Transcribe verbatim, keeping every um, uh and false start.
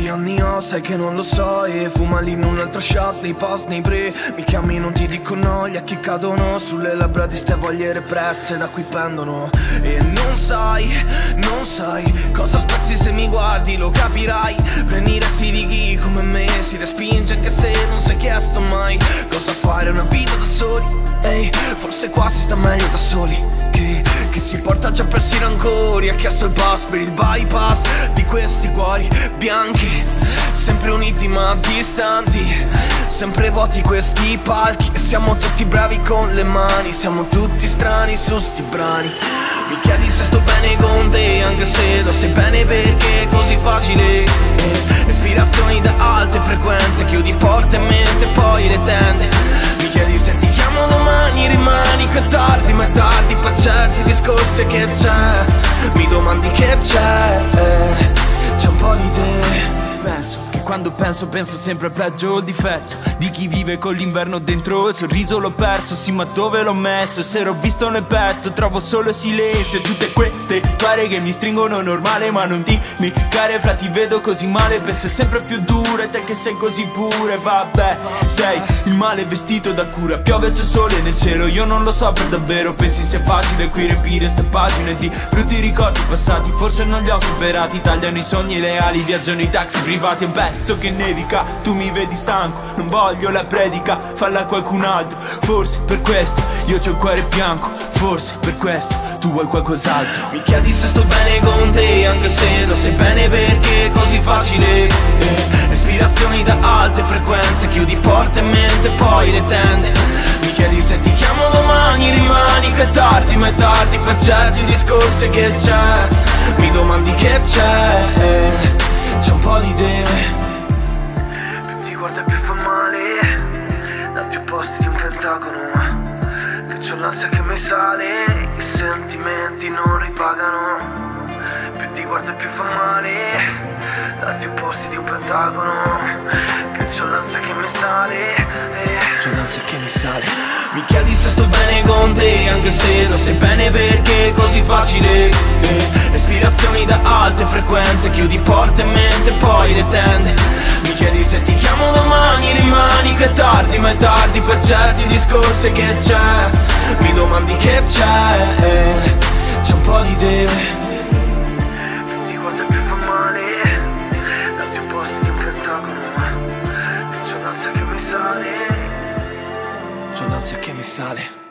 Quanti anni ho, sai che non lo so. E fuma lì in un altro shot, nei post, nei pre. Mi chiami, non ti dico no, gli occhi cadono sulle labbra di ste voglie represse da cui pendono. E non sai, non sai cosa spezzi se mi guardi, lo capirai. Prendi resti di chi come me si respinge anche se non si è chiesto mai cosa fare una vita da soli. Ehi, forse qua si sta meglio da soli. Che, che si porta già persi i rancori. Ha chiesto il pass per il bypass di questi cuori bianchi, sempre uniti ma distanti, sempre vuoti questi palchi. E siamo tutti bravi con le mani, siamo tutti strani su sti brani. Mi chiedi se sto bene con te, anche se lo sai bene perché è così facile. Respirazioni da alte frequenze, chiudi porte e mente poi le tende. Mi chiedi se ti chiamo domani, rimani che è tardi, ma è tardi per certi discorsi. Che c'è? Mi domandi che c'è? C'è un po' di te. Penso che quando penso penso sempre peggio il difetto di chi vive con l'inverno dentro. Il sorriso l'ho perso, sì ma dove l'ho messo? Se l'ho visto nel petto trovo solo silenzio. E tutte queste pare che mi stringono normale, ma non dimmi care fra ti vedo così male. Penso è sempre più dura e te che sei così pure. Vabbè, sei il male vestito da cura. Piove, c'è sole nel cielo, io non lo so per davvero. Pensi sia facile qui riempire ste pagine di brutti ricordi passati, forse non li ho superati. Tagliano i sogni e le ali, viaggiano i taxi privati. È un pezzo che nevica, tu mi vedi stanco, non voglio la predica, falla a qualcun altro. Forse per questo io c'ho il cuore bianco, forse per questo tu vuoi qualcos'altro. Mi chiedi se sto bene con te, anche se lo sai bene perché è così facile. eh, Respirazioni da alte frequenze, chiudi porte e mente poi le tende. Mi chiedi se ti chiamo domani, rimani che è tardi, ma è tardi per certi discorsi. Che c'è? Mi domandi che c'è? eh, C'è un po' di te. Più ti guarda più fa male, dati opposti di un pentagono. Che c'ho l'ansia che mi sale, i sentimenti non ripagano. Più ti guarda più fa male, dati opposti di un pentagono. Che c'ho l'ansia che mi sale, eh. C'ho l'ansia che mi sale. Mi chiedi se sto bene con te, anche se lo sai bene perché è così facile. eh. Respirazioni da alte frequenze, chiudi porte e mente poi le tende. Mi chiedi se ti chiamo domani, rimani che è tardi, ma è tardi per certi discorsi. Che c'è? Mi domandi che c'è? eh. C'è un po' di te. Più ti guarda più fa male, dati opposti di un pentagono. C'ho l'ansia che mi sale, c'ho l'ansia che mi sale.